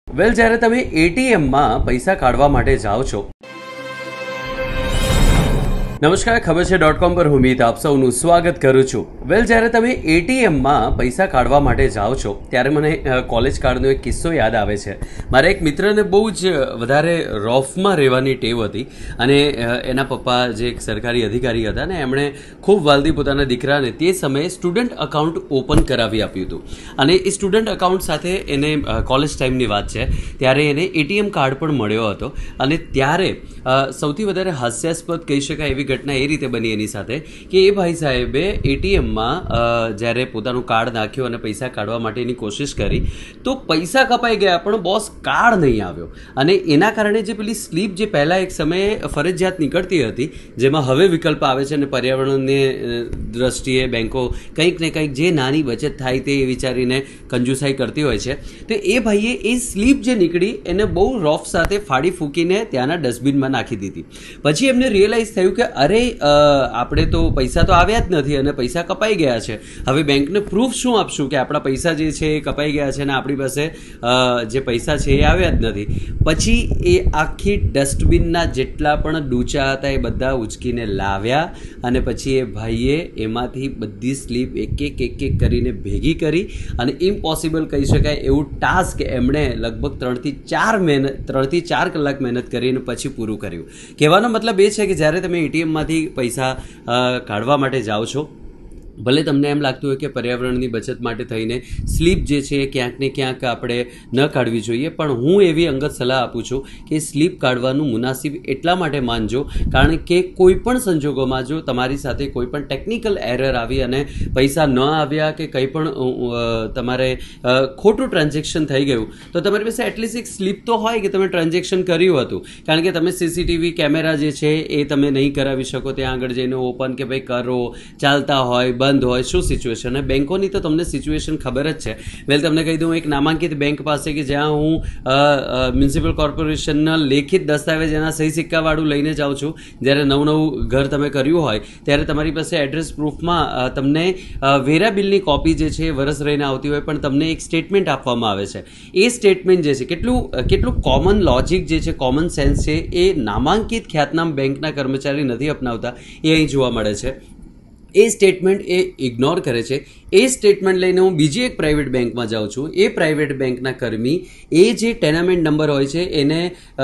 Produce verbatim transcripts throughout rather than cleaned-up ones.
વેલ, જ્યારે તમે એટીએમમાં પૈસા કાઢવા માટે જાઓ છો. નમસ્કાર, ખબર છે ડોટ કોમ પર હું મિત આપ સૌનું સ્વાગત કરું છું. વેલ, જ્યારે તમે એટીએમમાં પૈસા કાઢવા માટે જાઓ છો ત્યારે મને કોલેજ કાળનો એક કિસ્સો યાદ આવે છે. મારા એક મિત્રને બહુ જ વધારે રોફમાં રહેવાની ટેવ હતી અને એના પપ્પા જે એક સરકારી અધિકારી હતા ને એમણે ખૂબ વાલથી પોતાના દીકરાને તે સમયે સ્ટુડન્ટ અકાઉન્ટ ઓપન કરાવી આપ્યું હતું. અને એ સ્ટુડન્ટ અકાઉન્ટ સાથે એને કોલેજ ટાઈમની વાત છે ત્યારે એને એટીએમ કાર્ડ પણ મળ્યો હતો. અને ત્યારે સૌથી વધારે હાસ્યાસ્પદ કહી શકાય એવી ઘટના એ રીતે બની એની સાથે કે એ ભાઈ સાહેબે એટીએમમાં જ્યારે પોતાનું કાર્ડ નાખ્યું અને પૈસા કાઢવા માટેની કોશિશ કરી તો પૈસા કપાઈ ગયા પણ બોસ કાર્ડ નહીં આવ્યો. અને એના કારણે જે પેલી સ્લીપ જે પહેલાં એક સમયે ફરજિયાત નીકળતી હતી, જેમાં હવે વિકલ્પ આવે છે અને પર્યાવરણની દ્રષ્ટિએ બેન્કો કંઈક ને કંઈક જે નાની બચત થાય તે વિચારીને કંજુસાઈ કરતી હોય છે, તો એ ભાઈએ એ સ્લીપ જે નીકળી એને બહુ રોફ સાથે ફાડી ફૂંકીને ત્યાંના ડસ્ટબિનમાં નાખી દીધી. પછી એમને રિયલાઇઝ થયું કે અરે આપણે તો પૈસા તો આવ્યા જ નથી અને પૈસા કપાઈ ગયા છે. હવે બેંકને પ્રૂફ શું આપશું કે આપણા પૈસા જે છે એ કપાઈ ગયા છે અને આપણી પાસે જે પૈસા છે એ આવ્યા જ નથી. પછી એ આખી ડસ્ટબિનના જેટલા પણ ડૂચા હતા એ બધા ઉચકીને લાવ્યા અને પછી એ ભાઈએ એમાંથી બધી સ્લીપ એક એક એક એક કરીને ભેગી કરી અને ઇમ્પોસિબલ કહી શકાય એવું ટાસ્ક એમણે લગભગ ત્રણથી ચાર મહેનત ત્રણથી ચાર કલાક મહેનત કરીને પછી પૂરું કર્યું. કહેવાનો મતલબ એ છે કે જ્યારે તમે એટીએમમાંથી પૈસા કાઢવા માટે જાઓ છો, ભલે તમને એમ લાગતું હોય કે પર્યાવરણની બચત માટે થઈને સ્લીપ જે છે એ ક્યાંક ને ક્યાંક આપણે ન કાઢવી જોઈએ, પણ હું એવી અંગત સલાહ આપું છું કે સ્લીપ કાઢવાનું મુનાસિબ એટલા માટે માનજો કારણ કે કોઈ પણ સંજોગોમાં જો તમારી સાથે કોઈ પણ ટેકનિકલ એરર આવી અને પૈસા ન આવ્યા કે કંઈ પણ તમારે ખોટું ટ્રાન્ઝેક્શન થઈ ગયું તો તમારી પાસે એટલીસ્ટ એક સ્લીપ તો હોય કે તમે ટ્રાન્ઝેક્શન કર્યું હતું. કારણ કે તમે સીસીટીવી કેમેરા જે છે એ તમે નહીં કરાવી શકો ત્યાં આગળ જઈને ઓપન કે ભાઈ કરો, ચાલતા હોય બંધ હોય, શું સિચ્યુએશન. અને બેંકોની તો તમને સિચ્યુએશન ખબર જ છે. વેલ, તમને કહી દઉં, એક નામાંકિત બેંક પાસે કે જ્યાં હું મ્યુનિસિપલ કોર્પોરેશનના લેખિત દસ્તાવેજ એના સહી સિક્કાવાળું લઈને જાઉં છું. જ્યારે નવું નવું ઘર તમે કર્યું હોય ત્યારે તમારી પાસે એડ્રેસ પ્રૂફમાં તમને વેરા બિલની કોપી જે છે એ વરસ રહીને આવતી હોય પણ તમને એક સ્ટેટમેન્ટ આપવામાં આવે છે. એ સ્ટેટમેન્ટ જે છે કેટલું કેટલું કોમન લોજિક જે છે, કોમન સેન્સ છે, એ નામાંકિત ખ્યાતનામ બેંકના કર્મચારી નથી અપનાવતા. એ અહીં જોવા મળે છે. એ સ્ટેટમેન્ટ એ ઇગ્નોર કરે છે. એ સ્ટેટમેન્ટ લઈને હું બીજી એક પ્રાઇવેટ બેંકમાં જાઉં છું. એ પ્રાઇવેટ બેંકના કર્મી એ જે ટેનામેન્ટ નંબર હોય છે એને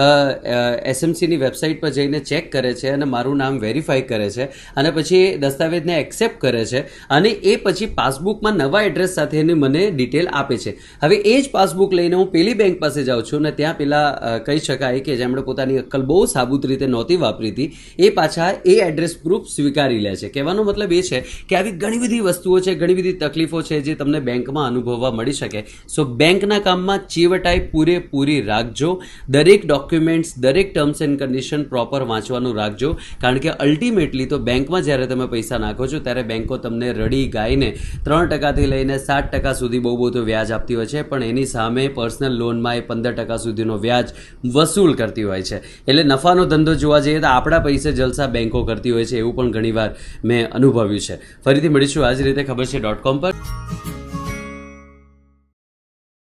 એસએમસીની વેબસાઇટ પર જઈને ચેક કરે છે અને મારું નામ વેરીફાઈ કરે છે અને પછી એ દસ્તાવેજને એક્સેપ્ટ કરે છે અને એ પછી પાસબુકમાં નવા એડ્રેસ સાથેની મને ડિટેલ આપે છે. હવે એ જ પાસબુક લઈને હું પેલી બેંક પાસે જાઉં છું અને ત્યાં પેલા કહી શકાય કે જેમણે પોતાની અક્કલ બહુ સાબુત રીતે નહોતી વાપરી હતી એ પાછા એ એડ્રેસ પ્રૂફ સ્વીકારી લે છે. કહેવાનો મતલબ એ છે કે આવી ઘણી બધી વસ્તુઓ છે, ઘણી બધી તકલીફો છે જે તમને બેંકમાં અનુભવવા મળી શકે. સો બેંકના કામમાં ચીવટાઈ પૂરેપૂરી રાખજો. દરેક ડોક્યુમેન્ટ્સ, દરેક ટર્મ્સ એન્ડ કન્ડિશન પ્રોપર વાંચવાનું રાખજો કારણ કે અલ્ટિમેટલી તો બેંકમાં જ્યારે તમે પૈસા નાખો છો ત્યારે બેંકો તમને રડી ગાઈને ત્રણ ટકાથી લઈને સાત ટકા સુધી બહુ બહુ તો વ્યાજ આપતી હોય છે, પણ એની સામે પર્સનલ લોનમાં એ પંદર ટકા સુધીનો વ્યાજ વસૂલ કરતી હોય છે. એટલે નફાનો ધંધો જોવા જઈએ તો આપણા પૈસે જલસા બેંકો કરતી હોય છે એવું પણ ઘણીવાર મેં અનુભવ્યું છે. ફરીથી મળીશું આ જ રીતે ખબર છે ડોટ કોમ પર.